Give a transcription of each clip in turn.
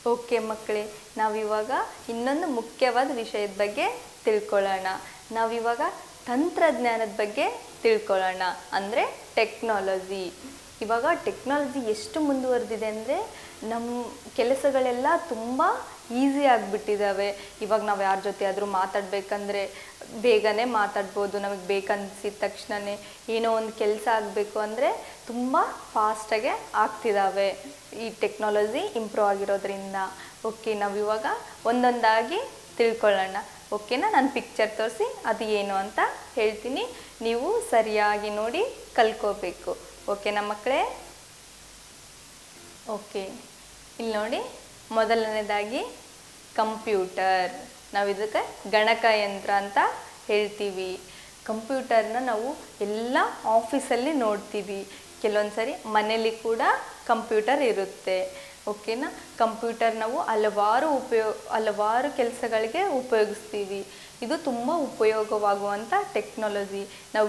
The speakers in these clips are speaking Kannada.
ಓಕೆ ಮಕ್ಕಳೇ, ನಾವಿವಾಗ ಇನ್ನೊಂದು ಮುಖ್ಯವಾದ ವಿಷಯದ ಬಗ್ಗೆ ತಿಳ್ಕೊಳ್ಳೋಣ. ನಾವಿವಾಗ ತಂತ್ರಜ್ಞಾನದ ಬಗ್ಗೆ ತಿಳ್ಕೊಳ್ಳೋಣ, ಅಂದರೆ ಟೆಕ್ನಾಲಜಿ. ಇವಾಗ ಟೆಕ್ನಾಲಜಿ ಎಷ್ಟು ಮುಂದುವರೆದಿದೆ ಅಂದರೆ ನಮ್ಮ ಕೆಲಸಗಳೆಲ್ಲ ತುಂಬ ಈಸಿ ಆಗಿಬಿಟ್ಟಿದ್ದಾವೆ. ಇವಾಗ ನಾವು ಯಾರ ಜೊತೆ ಆದರೂ ಮಾತಾಡಬೇಕಂದ್ರೆ ಬೇಗನೆ ಮಾತಾಡ್ಬೋದು. ನಮಗೆ ಬೇಕನ್ಸಿದ ತಕ್ಷಣವೇ ಏನೋ ಒಂದು ಕೆಲಸ ಆಗಬೇಕು ಅಂದರೆ ತುಂಬ ಫಾಸ್ಟಾಗೆ ಆಗ್ತಿದ್ದಾವೆ ಈ ಟೆಕ್ನಾಲಜಿ ಇಂಪ್ರೂವ್ ಆಗಿರೋದ್ರಿಂದ. ಓಕೆ, ನಾವಿವಾಗ ಒಂದೊಂದಾಗಿ ತಿಳ್ಕೊಳ್ಳೋಣ. ಓಕೆನಾ? ನಾನು ಪಿಕ್ಚರ್ ತೋರಿಸಿ ಅದು ಏನು ಅಂತ ಹೇಳ್ತೀನಿ, ನೀವು ಸರಿಯಾಗಿ ನೋಡಿ ಕಲ್ತ್ಕೋಬೇಕು. ಓಕೆನಾ ಮಕ್ಕಳೇ? ಓಕೆ, ಇಲ್ಲಿ ನೋಡಿ, ಮೊದಲನೇದಾಗಿ ಕಂಪ್ಯೂಟರ್. ನಾವು ಇದಕ್ಕೆ ಗಣಕಯಂತ್ರ ಅಂತ ಹೇಳ್ತೀವಿ. ಕಂಪ್ಯೂಟರ್ನ ನಾವು ಎಲ್ಲ ಆಫೀಸಲ್ಲಿ ನೋಡ್ತೀವಿ, ಕೆಲವೊಂದು ಸರಿ ಮನೇಲಿ ಕೂಡ ಕಂಪ್ಯೂಟರ್ ಇರುತ್ತೆ. ಓಕೆನಾ? ಕಂಪ್ಯೂಟರ್ ನಾವು ಹಲವಾರು ಕೆಲಸಗಳಿಗೆ ಉಪಯೋಗಿಸ್ತೀವಿ. ಇದು ತುಂಬ ಉಪಯೋಗವಾಗುವಂಥ ಟೆಕ್ನಾಲಜಿ. ನಾವು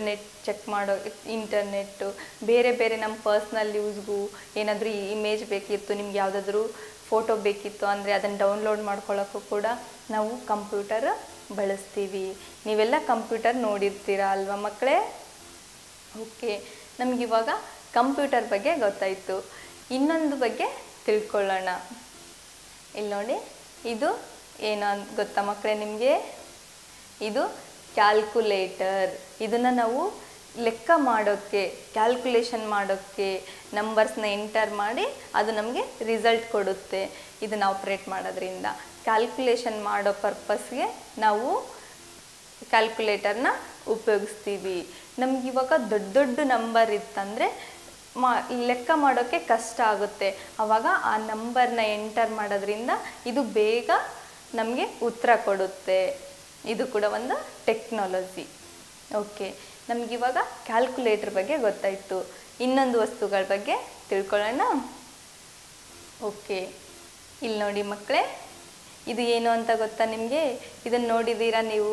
ಇಂಟರ್ನೆಟ್ಟು ಬೇರೆ ಬೇರೆ ನಮ್ಮ ಪರ್ಸ್ನಲ್ ಯೂಸ್ಗೂ ಏನಾದರೂ ಇಮೇಜ್ ಬೇಕಿತ್ತು, ನಿಮ್ಗೆ ಯಾವುದಾದ್ರೂ ಫೋಟೋ ಬೇಕಿತ್ತು ಅಂದರೆ ಅದನ್ನು ಡೌನ್ಲೋಡ್ ಮಾಡ್ಕೊಳ್ಳೋಕ್ಕೂ ಕೂಡ ನಾವು ಕಂಪ್ಯೂಟರ್ ಬಳಸ್ತೀವಿ. ನೀವೆಲ್ಲ ಕಂಪ್ಯೂಟರ್ ನೋಡಿರ್ತೀರ ಅಲ್ವಾ ಮಕ್ಕಳೇ? ಓಕೆ, ನಮಗಿವಾಗ ಕಂಪ್ಯೂಟರ್ ಬಗ್ಗೆ ಗೊತ್ತಾಯಿತು. ಇನ್ನೊಂದು ಬಗ್ಗೆ ತಿಳ್ಕೊಳ್ಳೋಣ. ಇಲ್ಲಿ ನೋಡಿ, ಇದು ಏನು ಅಂತ ಗೊತ್ತಾ ಮಕ್ಕಳೇ ನಿಮಗೆ? ಇದು ಕ್ಯಾಲ್ಕುಲೇಟರ್. ಇದನ್ನು ನಾವು ಲೆಕ್ಕ ಮಾಡೋಕ್ಕೆ, ಕ್ಯಾಲ್ಕುಲೇಷನ್ ಮಾಡೋಕ್ಕೆ ನಂಬರ್ಸ್ನ ಎಂಟರ್ ಮಾಡಿ ಅದು ನಮಗೆ ರಿಸಲ್ಟ್ ಕೊಡುತ್ತೆ. ಇದನ್ನು ಆಪ್ರೇಟ್ ಮಾಡೋದ್ರಿಂದ ಕ್ಯಾಲ್ಕುಲೇಷನ್ ಮಾಡೋ ಪರ್ಪಸ್ಗೆ ನಾವು ಕ್ಯಾಲ್ಕುಲೇಟರ್ನ ಉಪಯೋಗಿಸ್ತೀವಿ. ನಮಗಿವಾಗ ದೊಡ್ಡ ದೊಡ್ಡ ನಂಬರ್ ಇತ್ತಂದರೆ ಲೆಕ್ಕ ಮಾಡೋಕ್ಕೆ ಕಷ್ಟ ಆಗುತ್ತೆ. ಆವಾಗ ಆ ನಂಬರ್ನ ಎಂಟರ್ ಮಾಡೋದ್ರಿಂದ ಇದು ಬೇಗ ನಮಗೆ ಉತ್ತರ ಕೊಡುತ್ತೆ. ಇದು ಕೂಡ ಒಂದು ಟೆಕ್ನಾಲಜಿ. ಓಕೆ, ನಮಗಿವಾಗ ಕ್ಯಾಲ್ಕುಲೇಟರ್ ಬಗ್ಗೆ ಗೊತ್ತಾಯಿತು. ಇನ್ನೊಂದು ವಸ್ತುಗಳ ಬಗ್ಗೆ ತಿಳ್ಕೊಳ್ಳೋಣ. ಓಕೆ, ಇಲ್ಲಿ ನೋಡಿ ಮಕ್ಕಳೇ, ಇದು ಏನು ಅಂತ ಗೊತ್ತಾ ನಿಮಗೆ? ಇದನ್ನು ನೋಡಿದ್ದೀರಾ ನೀವು?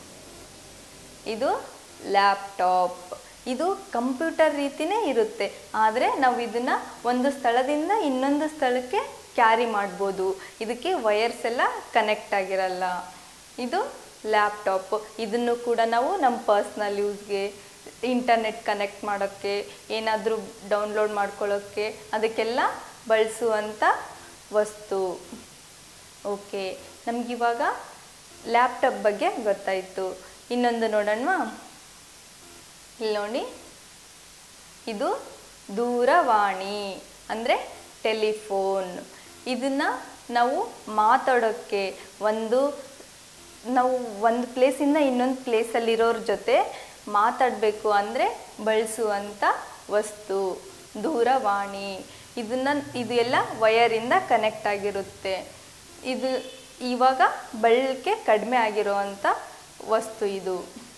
ಇದು ಲ್ಯಾಪ್ಟಾಪ್. ಇದು ಕಂಪ್ಯೂಟರ್ ರೀತಿಯೇ ಇರುತ್ತೆ, ಆದರೆ ನಾವು ಇದನ್ನು ಒಂದು ಸ್ಥಳದಿಂದ ಇನ್ನೊಂದು ಸ್ಥಳಕ್ಕೆ ಕ್ಯಾರಿ ಮಾಡ್ಬೋದು. ಇದಕ್ಕೆ ವಯರ್ಸ್ ಎಲ್ಲ ಕನೆಕ್ಟ್ ಆಗಿರಲ್ಲ. ಇದು ಲ್ಯಾಪ್ಟಾಪ್. ಇದನ್ನು ಕೂಡ ನಾವು ನಮ್ಮ ಪರ್ಸ್ನಲ್ ಯೂಸ್ಗೆ, ಇಂಟರ್ನೆಟ್ ಕನೆಕ್ಟ್ ಮಾಡೋಕ್ಕೆ, ಏನಾದರೂ ಡೌನ್ಲೋಡ್ ಮಾಡ್ಕೊಳ್ಳೋಕ್ಕೆ, ಅದಕ್ಕೆಲ್ಲ ಬಳಸುವಂಥ ವಸ್ತು. ಓಕೆ, ನಮಗಿವಾಗ ಲ್ಯಾಪ್ಟಾಪ್ ಬಗ್ಗೆ ಗೊತ್ತಾಯಿತು. ಇನ್ನೊಂದು ನೋಡೋಣವಾ? ಇಲ್ಲಿ ನೋಡಿ, ಇದು ದೂರವಾಣಿ ಅಂದರೆ ಟೆಲಿಫೋನ್. ಇದನ್ನು ನಾವು ಮಾತಾಡೋಕ್ಕೆ, ನಾವು ಒಂದು ಪ್ಲೇಸಿಂದ ಇನ್ನೊಂದು ಪ್ಲೇಸಲ್ಲಿರೋರ ಜೊತೆ ಮಾತಾಡಬೇಕು ಅಂದರೆ ಬಳಸುವಂಥ ವಸ್ತು ದೂರವಾಣಿ. ಇದು ಎಲ್ಲ ವಯರಿಂದ ಕನೆಕ್ಟ್ ಆಗಿರುತ್ತೆ. ಇದು ಇವಾಗ ಬಳಕೆ ಕಡಿಮೆ ಆಗಿರೋವಂಥ ವಸ್ತು ಇದು.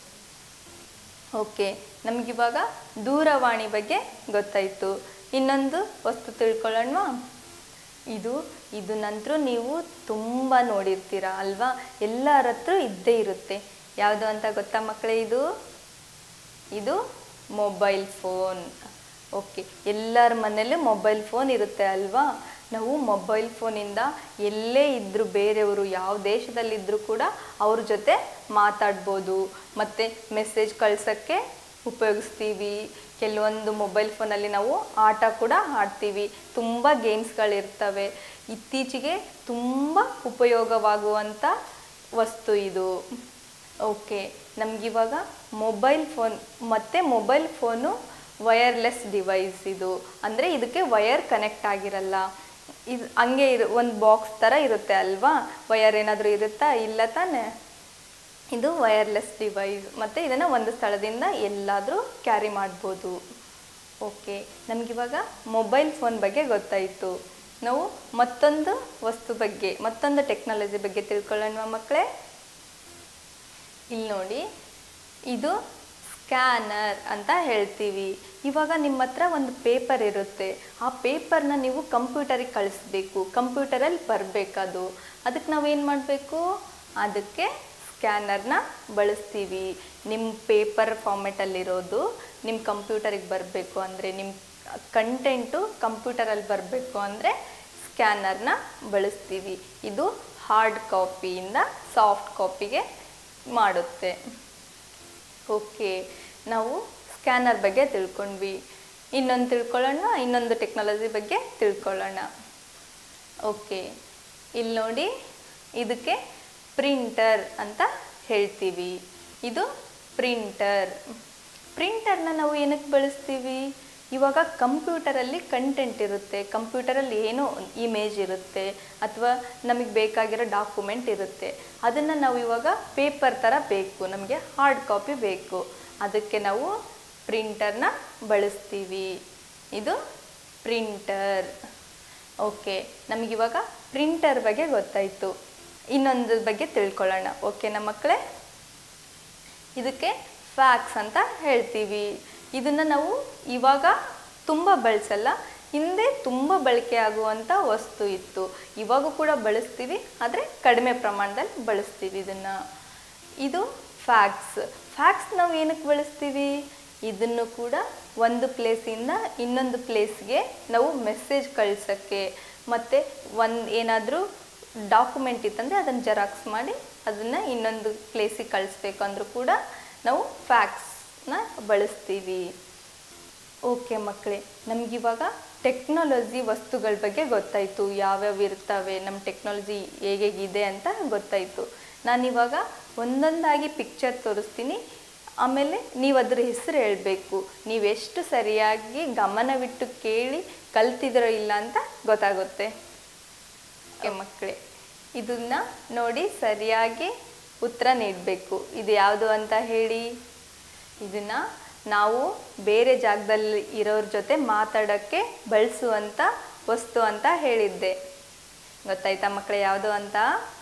ಓಕೆ, ನಮಗಿವಾಗ ದೂರವಾಣಿ ಬಗ್ಗೆ ಗೊತ್ತಾಯಿತು. ಇನ್ನೊಂದು ವಸ್ತು ತಿಳ್ಕೊಳ್ಳೋಣವಾ? ಇದು ನಂತರ ನೀವು ತುಂಬ ನೋಡಿರ್ತೀರ ಅಲ್ವಾ? ಎಲ್ಲರ ಹತ್ರ ಇದ್ದೇ ಇರುತ್ತೆ. ಯಾವುದು ಅಂತ ಗೊತ್ತಾ ಮಕ್ಕಳೇ? ಇದು ಮೊಬೈಲ್ ಫೋನ್. ಓಕೆ, ಎಲ್ಲರ ಮನೇಲಿ ಮೊಬೈಲ್ ಫೋನ್ ಇರುತ್ತೆ ಅಲ್ವಾ? ನಾವು ಮೊಬೈಲ್ ಫೋನಿಂದ ಎಲ್ಲೇ ಇದ್ದರೂ, ಬೇರೆಯವರು ಯಾವ ದೇಶದಲ್ಲಿದ್ದರೂ ಕೂಡ ಅವ್ರ ಜೊತೆ ಮಾತಾಡ್ಬೋದು. ಮತ್ತು ಮೆಸೇಜ್ ಕಳ್ಸೋಕ್ಕೆ ಉಪಯೋಗಿಸ್ತೀವಿ. ಕೆಲವೊಂದು ಮೊಬೈಲ್ ಫೋನಲ್ಲಿ ನಾವು ಆಟ ಕೂಡ ಆಡ್ತೀವಿ. ತುಂಬ ಗೇಮ್ಸ್ಗಳಿರ್ತವೆ. ಇತ್ತೀಚೆಗೆ ತುಂಬ ಉಪಯೋಗವಾಗುವಂಥ ವಸ್ತು ಇದು. ಓಕೆ, ನಮಗಿವಾಗ ಮೊಬೈಲ್ ಫೋನು ವಯರ್ಲೆಸ್ ಡಿವೈಸ್. ಇದು ಅಂದರೆ ಇದಕ್ಕೆ ವಯರ್ ಕನೆಕ್ಟ್ ಆಗಿರಲ್ಲ. ಇದು ಹಂಗೆ ಒಂದು ಬಾಕ್ಸ್ ಥರ ಇರುತ್ತೆ ಅಲ್ವಾ? ವಯರ್ ಏನಾದರೂ ಇರುತ್ತಾ? ಇಲ್ಲ ತಾನೆ. ಇದು ವಯರ್ಲೆಸ್ ಡಿವೈಸ್. ಮತ್ತು ಇದನ್ನು ಒಂದು ಸ್ಥಳದಿಂದ ಎಲ್ಲಾದರೂ ಕ್ಯಾರಿ ಮಾಡ್ಬೋದು. ಓಕೆ, ನಮಗಿವಾಗ ಮೊಬೈಲ್ ಫೋನ್ ಬಗ್ಗೆ ಗೊತ್ತಾಯಿತು. ನಾವು ಮತ್ತೊಂದು ಟೆಕ್ನಾಲಜಿ ಬಗ್ಗೆ ತಿಳ್ಕೊಳ್ಳೋಣ ಮಕ್ಕಳೇ. ಇಲ್ಲಿ ನೋಡಿ, ಇದು ಸ್ಕ್ಯಾನರ್ ಅಂತ ಹೇಳ್ತೀವಿ. ಇವಾಗ ನಿಮ್ಮ ಹತ್ರ ಒಂದು ಪೇಪರ್ ಇರುತ್ತೆ. ಆ ಪೇಪರ್ನ ನೀವು ಕಂಪ್ಯೂಟರಿಗೆ ಕಳಿಸ್ಬೇಕು. ಕಂಪ್ಯೂಟರಲ್ಲಿ ಬರಬೇಕದು. ಅದಕ್ಕೆ ನಾವೇನು ಮಾಡಬೇಕು? ಅದಕ್ಕೆ ಸ್ಕ್ಯಾನರ್ನ ಬಳಸ್ತೀವಿ. ನಿಮ್ಮ ಪೇಪರ್ ಫಾರ್ಮೆಟಲ್ಲಿರೋದು ನಿಮ್ಮ ಕಂಪ್ಯೂಟರಿಗೆ ಬರಬೇಕು ಅಂದರೆ, ನಿಮ್ಮ ಕಂಟೆಂಟು ಕಂಪ್ಯೂಟರಲ್ಲಿ ಬರಬೇಕು ಅಂದರೆ ಸ್ಕ್ಯಾನರ್ನ ಬಳಸ್ತೀವಿ. ಇದು ಹಾರ್ಡ್ ಕಾಪಿಯಿಂದ ಸಾಫ್ಟ್ ಕಾಪಿಗೆ ಮಾಡುತ್ತೆ. ಓಕೆ, ನಾವು ಸ್ಕ್ಯಾನರ್ ಬಗ್ಗೆ ತಿಳ್ಕೊಂಡ್ವಿ. ಇನ್ನೊಂದು ತಿಳ್ಕೊಳ್ಳೋಣ, ಇನ್ನೊಂದು ಟೆಕ್ನಾಲಜಿ ಬಗ್ಗೆ ತಿಳ್ಕೊಳ್ಳೋಣ. ಓಕೆ, ಇಲ್ಲಿ ನೋಡಿ, ಇದಕ್ಕೆ ಪ್ರಿಂಟರ್ ಅಂತ ಹೇಳ್ತೀವಿ. ಇದು ಪ್ರಿಂಟರ್. ಪ್ರಿಂಟರ್ನ ನಾವು ಏನಕ್ಕೆ ಬಳಸ್ತೀವಿ? ಇವಾಗ ಕಂಪ್ಯೂಟರಲ್ಲಿ ಕಂಟೆಂಟ್ ಇರುತ್ತೆ, ಕಂಪ್ಯೂಟರಲ್ಲಿ ಏನೋ ಇಮೇಜ್ ಇರುತ್ತೆ ಅಥವಾ ನಮಗೆ ಬೇಕಾಗಿರೋ ಡಾಕ್ಯುಮೆಂಟ್ ಇರುತ್ತೆ. ಅದನ್ನು ನಾವು ಇವಾಗ ಪೇಪರ್ ಥರ ಬೇಕು, ನಮಗೆ ಹಾರ್ಡ್ ಕಾಪಿ ಬೇಕು. ಅದಕ್ಕೆ ನಾವು ಪ್ರಿಂಟರ್ನ ಬಳಸ್ತೀವಿ. ಇದು ಪ್ರಿಂಟರ್. ಓಕೆ, ನಮಗಿವಾಗ ಪ್ರಿಂಟರ್ ಬಗ್ಗೆ ಗೊತ್ತಾಯಿತು. ಇನ್ನೊಂದು ಬಗ್ಗೆ ತಿಳ್ಕೊಳ್ಳೋಣ. ಓಕೆನಾ ಮಕ್ಕಳೇ? ಇದಕ್ಕೆ ಫ್ಯಾಕ್ಸ್ ಅಂತ ಹೇಳ್ತೀವಿ. ಇದನ್ನು ನಾವು ಇವಾಗ ತುಂಬ ಬಳಸಲ್ಲ, ಹಿಂದೆ ತುಂಬ ಬಳಕೆ ಆಗುವಂಥ ವಸ್ತು ಇತ್ತು. ಇವಾಗೂ ಕೂಡ ಬಳಸ್ತೀವಿ, ಆದರೆ ಕಡಿಮೆ ಪ್ರಮಾಣದಲ್ಲಿ ಬಳಸ್ತೀವಿ ಇದನ್ನು. ಇದು ಫ್ಯಾಕ್ಸ್. ಫ್ಯಾಕ್ಸ್ ನಾವು ಏನಕ್ಕೆ ಬಳಸ್ತೀವಿ? ಇದನ್ನು ಕೂಡ ಒಂದು ಪ್ಲೇಸಿಂದ ಇನ್ನೊಂದು ಪ್ಲೇಸ್ಗೆ ನಾವು ಮೆಸೇಜ್ ಕಳ್ಸೋಕ್ಕೆ, ಮತ್ತು ಏನಾದರೂ ಡಾಕ್ಯುಮೆಂಟ್ ಇತ್ತಂದರೆ ಅದನ್ನು ಜೆರಾಕ್ಸ್ ಮಾಡಿ ಅದನ್ನು ಇನ್ನೊಂದು ಪ್ಲೇಸಿಗೆ ಕಳಿಸ್ಬೇಕು ಅಂದರೂ ಕೂಡ ನಾವು ಫ್ಯಾಕ್ಸ್ನ ಬಳಸ್ತೀವಿ. ಓಕೆ ಮಕ್ಕಳೇ, ನಮಗಿವಾಗ ಟೆಕ್ನಾಲಜಿ ವಸ್ತುಗಳ ಬಗ್ಗೆ ಗೊತ್ತಾಯಿತು. ಯಾವ್ಯಾವ ಇರ್ತವೆ, ನಮ್ಮ ಟೆಕ್ನಾಲಜಿ ಹೇಗಿದೆ ಅಂತ ಗೊತ್ತಾಯಿತು. ನಾನಿವಾಗ ಒಂದೊಂದಾಗಿ ಪಿಕ್ಚರ್ ತೋರಿಸ್ತೀನಿ, ಆಮೇಲೆ ನೀವು ಅದರ ಹೆಸರು ಹೇಳಬೇಕು. ನೀವೆಷ್ಟು ಸರಿಯಾಗಿ ಗಮನವಿಟ್ಟು ಕೇಳಿ ಕಲ್ತಿದ್ರೋ ಇಲ್ಲ ಅಂತ ಗೊತ್ತಾಗುತ್ತೆ. ಓಕೆ ಮಕ್ಕಳೇ, ಇದನ್ನು ನೋಡಿ ಸರಿಯಾಗಿ ಉತ್ತರ ನೀಡಬೇಕು. ಇದು ಯಾವುದು ಅಂತ ಹೇಳಿ. ಇದನ್ನು ನಾವು ಬೇರೆ ಜಾಗದಲ್ಲಿ ಇರೋರ ಜೊತೆ ಮಾತಾಡೋಕ್ಕೆ ಬಳಸುವಂಥ ವಸ್ತು ಅಂತ ಹೇಳಿದ್ದೆ. ಗೊತ್ತಾಯ್ತಾ ಮಕ್ಕಳೇ ಯಾವುದು ಅಂತ?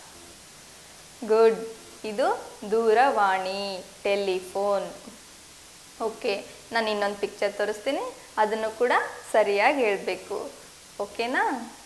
ಗುಡ್. ಇದು ದೂರವಾಣಿ, ಟೆಲಿಫೋನ್. ಓಕೆ, ನಾನು ಇನ್ನೊಂದು ಪಿಕ್ಚರ್ ತೋರಿಸ್ತೀನಿ, ಅದನ್ನು ಕೂಡ ಸರಿಯಾಗಿ ಹೇಳಬೇಕು. ಓಕೆನಾ?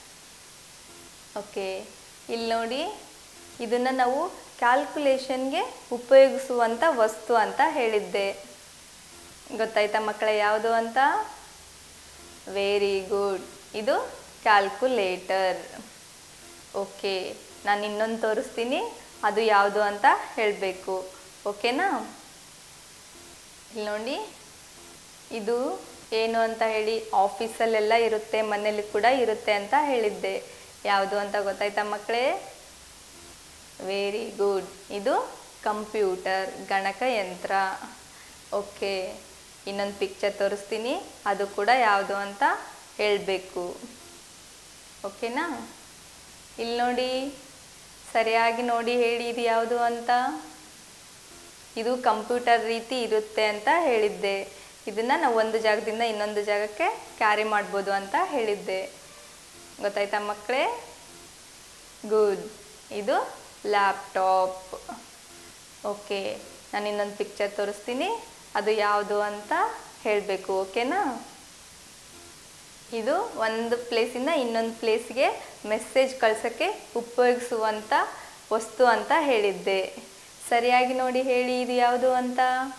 ಓಕೆ, ಇಲ್ಲಿ ನೋಡಿ, ಇದನ್ನು ನಾವು ಕ್ಯಾಲ್ಕುಲೇಷನ್ಗೆ ಉಪಯೋಗಿಸುವಂಥ ವಸ್ತು ಅಂತ ಹೇಳಿದ್ದೆ. ಗೊತ್ತಾಯ್ತಾ ಮಕ್ಕಳೇ ಯಾವುದು ಅಂತ? Very good. ಇದು ಕ್ಯಾಲ್ಕುಲೇಟರ್. ಓಕೆ, ನಾನು ಇನ್ನೊಂದು ತೋರಿಸ್ತೀನಿ, ಅದು ಯಾವುದು ಅಂತ ಹೇಳಬೇಕು. ಓಕೆನಾ? ಇಲ್ಲಿ ನೋಡಿ, ಇದು ಏನು ಅಂತ ಹೇಳಿ, ಆಫೀಸಲ್ಲೆಲ್ಲ ಇರುತ್ತೆ, ಮನೇಲಿ ಕೂಡ ಇರುತ್ತೆ ಅಂತ ಹೇಳಿದ್ದೆ. ಯಾವುದು ಅಂತ ಗೊತ್ತಾಯ್ತಾ ಮಕ್ಕಳೇ? Very good. ಇದು ಕಂಪ್ಯೂಟರ್, ಗಣಕಯಂತ್ರ. ಓಕೆ, ಇನ್ನೊಂದು ಪಿಕ್ಚರ್ ತೋರಿಸ್ತೀನಿ, ಅದು ಕೂಡ ಯಾವುದು ಅಂತ ಹೇಳಬೇಕು. ಓಕೆನಾ? ಇಲ್ಲಿ ನೋಡಿ, ಸರಿಯಾಗಿ ನೋಡಿ ಹೇಳಿ, ಇದು ಯಾವುದು ಅಂತ. ಇದು ಕಂಪ್ಯೂಟರ್ ರೀತಿ ಇರುತ್ತೆ ಅಂತ ಹೇಳಿದ್ದೆ. ಇದನ್ನು ನಾವು ಒಂದು ಜಾಗದಿಂದ ಇನ್ನೊಂದು ಜಾಗಕ್ಕೆ ಕ್ಯಾರಿ ಮಾಡ್ಬೋದು ಅಂತ ಹೇಳಿದ್ದೆ. ಗೊತ್ತಾಯ್ತಾ ಮಕ್ಕಳೇ? ಗುಡ್. ಇದು ಲ್ಯಾಪ್ಟಾಪ್. ಓಕೆ, ನಾನು ಇನ್ನೊಂದು ಪಿಕ್ಚರ್ ತೋರಿಸ್ತೀನಿ, ಅದು ಯಾವುದು ಅಂತ ಹೇಳಬೇಕು. ಓಕೆನಾ? ಇದು ಒಂದು ಪ್ಲೇಸಿಂದ ಇನ್ನೊಂದು ಪ್ಲೇಸ್ಗೆ ಮೆಸೇಜ್ ಕಳ್ಸೋಕ್ಕೆ ಉಪಯೋಗಿಸುವಂಥ ವಸ್ತು ಅಂತ ಹೇಳಿದ್ದೆ. ಸರಿಯಾಗಿ ನೋಡಿ ಹೇಳಿ, ಇದು ಯಾವುದು ಅಂತ.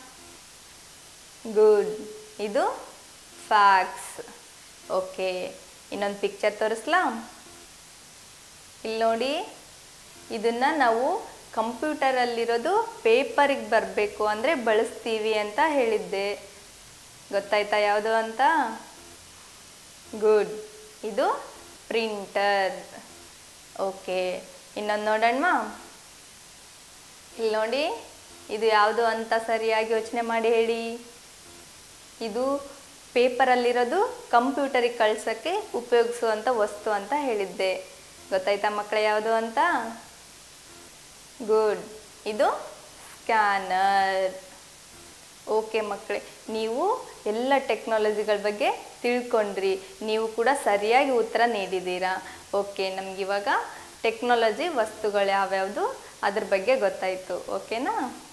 ಗುಡ್. ಇದು ಫ್ಯಾಕ್ಸ್. ಓಕೆ, ಇನ್ನೊಂದು ಪಿಕ್ಚರ್ ತೋರಿಸ್ಲಾ? ಇಲ್ಲಿ ನೋಡಿ, ಇದನ್ನು ನಾವು ಕಂಪ್ಯೂಟರಲ್ಲಿರೋದು ಪೇಪರಿಗೆ ಬರಬೇಕು ಅಂದರೆ ಬಳಸ್ತೀವಿ ಅಂತ ಹೇಳಿದ್ದೆ. ಗೊತ್ತಾಯ್ತಾ ಯಾವುದು ಅಂತ? ಗುಡ್. ಇದು ಪ್ರಿಂಟರ್. ಓಕೆ, ಇನ್ನೊಂದು ನೋಡೋಣ. ಇಲ್ಲಿ ನೋಡಿ, ಇದು ಯಾವುದು ಅಂತ ಸರಿಯಾಗಿ ಯೋಚನೆ ಮಾಡಿ ಹೇಳಿ. ಇದು ಪೇಪರಲ್ಲಿರೋದು ಕಂಪ್ಯೂಟರಿಗೆ ಕಳ್ಸೋಕ್ಕೆ ಉಪಯೋಗಿಸುವಂಥ ವಸ್ತು ಅಂತ ಹೇಳಿದ್ದೆ. ಗೊತ್ತಾಯ್ತಾ ಮಕ್ಕಳೇ ಯಾವುದು ಅಂತ? ಗುಡ್. ಇದು ಸ್ಕ್ಯಾನರ್. ಓಕೆ ಮಕ್ಕಳೇ, ನೀವು ಎಲ್ಲ ಟೆಕ್ನಾಲಜಿಗಳ ಬಗ್ಗೆ ತಿಳ್ಕೊಂಡ್ರಿ, ನೀವು ಕೂಡ ಸರಿಯಾಗಿ ಉತ್ತರ ನೀಡಿದ್ದೀರಾ. ಓಕೆ, ನಮಗಿವಾಗ ಟೆಕ್ನಾಲಜಿ ವಸ್ತುಗಳು ಯಾವ್ಯಾವುದು ಅದ್ರ ಬಗ್ಗೆ ಗೊತ್ತಾಯಿತು. ಓಕೆನಾ?